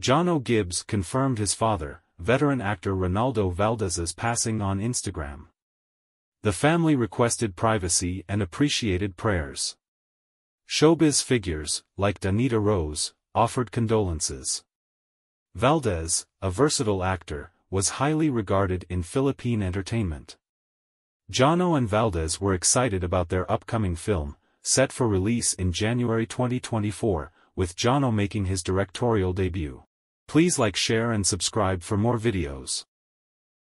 Janno Gibbs confirmed his father, veteran actor Ronaldo Valdez's passing on Instagram. The family requested privacy and appreciated prayers. Showbiz figures, like Danita Rose, offered condolences. Valdez, a versatile actor, was highly regarded in Philippine entertainment. Janno and Valdez were excited about their upcoming film, set for release in January 2024, with Janno making his directorial debut. Please like, share and subscribe for more videos.